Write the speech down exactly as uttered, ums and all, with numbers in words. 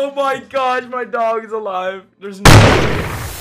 Oh my gosh, my dog is alive. There's no way.